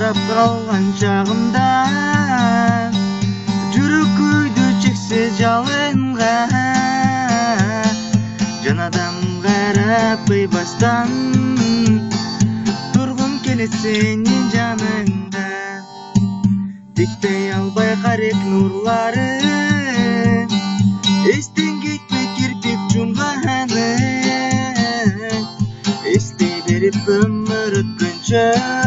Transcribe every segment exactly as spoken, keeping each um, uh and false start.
қарап қалған шағымда жүрек күйді чексіз жалынға жаңадан қарап бейбастан тұрғым келеді сенің жаныңда тектей албай қарек нұрлары естен кетпей кірпек жұмғаны есте беріп өмір өткенше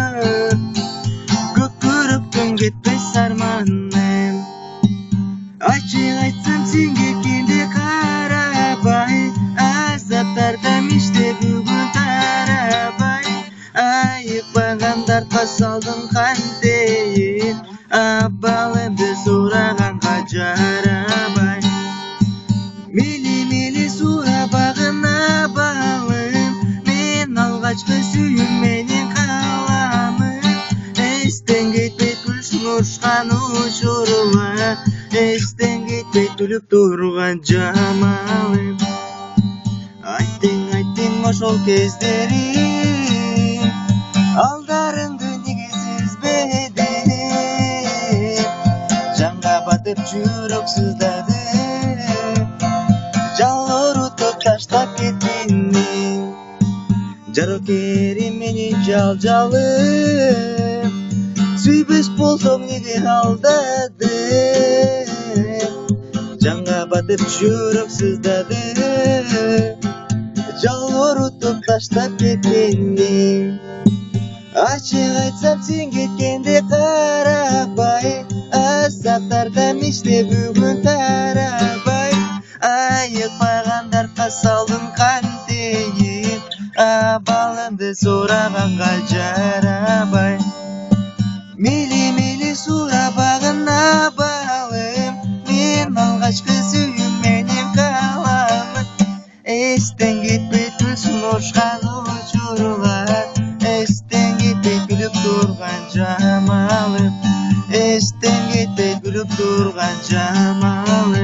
көк көріктің кетпес арманым ашық айтсам сен кеткенде қарабай азаптарда меште бүгін тарабай айықпағандар қасалдың қантейін абалымды сұрағанға жарабай мейлі-мейлі сұрабағын абалым мен алғашқы сүйімменен қаламын естен кетпей күлшін ұшқан ұшырылар естен кетпей күліп тұрған жамалым айттың айттың ошол кездері алдарыңды неге сезбедің жанға батып жүрек сыздады жалғыртып таштап кеткенмен жарокерім менен жал-жалым сүйбес болсоң неге алдадың жанға батып жүрек сыздады жалғыртып таштап кеткенмен ашық айтсам сен кеткенде қарабай азаптарда меште бүгін тарабай айықпағандар қасалдың қантейін абалымды сұрағанға жарабай мейлі-мейлі сұрабағын абалым мен алғашқы сүйімменен қаламын естен кетпей күлсін ұшқан ұшырылар естен кетпей күліп тұрған жамалым естен кетпей күліп тұрған жамалым